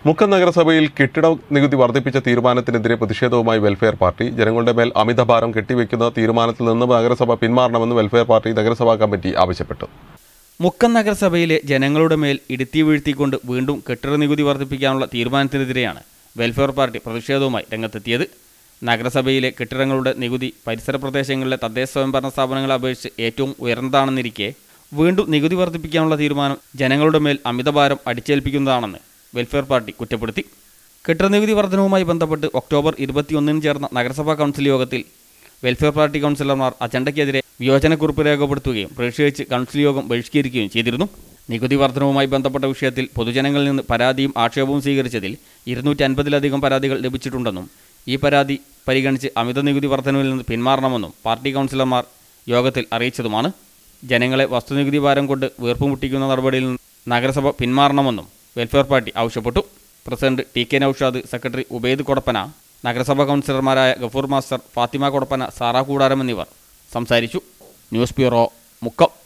മുക്കം നഗരസഭയിൽ കെട്ടിട നികുതി വർദ്ധിപ്പിച്ച തീരുമാനത്തിനെതിരെ പ്രതിഷേധവുമായി വെൽഫെയർ പാർട്ടി. ജനങ്ങളുടെ മേൽ അമിതഭാരം കെട്ടിവെക്കുന്ന തീരുമാനത്തിൽ നിന്ന് നഗരസഭ പിന്മാറണമെന്ന് വെൽഫെയർ പാർട്ടി നഗരസഭാ കമ്മിറ്റി ആവശ്യപ്പെട്ടു. മുക്കം നഗരസഭയിലെ ജനങ്ങളുടെ മേൽ ഇടുത്തി വീഴ്ത്തിക്കൊണ്ട് വീണ്ടും കെട്ടിട നികുതി വർദ്ധിപ്പിക്കാനുള്ള തീരുമാനത്തിനെതിരെയാണ് വെൽഫെയർ പാർട്ടി പ്രതിഷേധവുമായി രംഗത്തെത്തിയത്. നഗരസഭയിലെ കെട്ടിടങ്ങളുടെ നികുതി പരിസര പ്രദേശങ്ങളിലെ തദ്ദേശ സ്വയംഭരണ സ്ഥാപനങ്ങളെ അപേക്ഷിച്ച് ഏറ്റവും ഉയർന്നതാണെന്നിരിക്കെ വീണ്ടും നികുതി വർദ്ധിപ്പിക്കാനുള്ള തീരുമാനം ജനങ്ങളുടെ മേൽ അമിതഭാരം അടിച്ചേൽപ്പിക്കുന്നതാണെന്ന് വെൽഫെയർ പാർട്ടി കുറ്റപ്പെടുത്തി. കെട്ടിട നികുതി വർധനവുമായി ബന്ധപ്പെട്ട് ഒക്ടോബർ 21 ചേർന്ന നഗരസഭാ കൗൺസിൽ യോഗത്തിൽ വെൽഫെയർ പാർട്ടി കൗൺസിലർമാർ അജണ്ടയ്ക്കെതിരെ വിയോജനക്കുറിപ്പ് രേഖപ്പെടുത്തുകയും പ്രതിഷേധിച്ച് കൗൺസിൽ യോഗം ബഹിഷ്കരിക്കുകയും ചെയ്തിരുന്നു. നികുതി വർധനവുമായി ബന്ധപ്പെട്ട വിഷയത്തിൽ പൊതുജനങ്ങളിൽ നിന്ന് പരാതിയും ആക്ഷേപവും സ്വീകരിച്ചതിൽ 250-ലധികം പരാതികൾ ലഭിച്ചിട്ടുണ്ടെന്നും ഈ പരാതി പരിഗണിച്ച് അമിത നികുതി വർധനവിൽ നിന്ന് പിന്മാറണമെന്നും പാർട്ടി കൗൺസിലർമാർ യോഗത്തിൽ അറിയിച്ചതുമാണ്. ജനങ്ങളെ വസ്തുനികുതി ഭാരം കൊണ്ട് വീർപ്പുമുട്ടിക്കുന്ന നടപടിയിൽ നിന്ന് നഗരസഭ പിന്മാറണമെന്നും വെൽഫെയർ പാർട്ടി ആവശ്യപ്പെട്ടു. President TK Naushad, secretary Ubaid Kodappana, നഗരസഭാ കൗൺസിലർമാരായ ഗഫൂർ മാസ്റ്റർ, ഫാത്തിമ കൊടപ്പന, സാറാ കൂടാരം എന്നിവർ സംസാരിച്ചു. News bureau, Mukkam.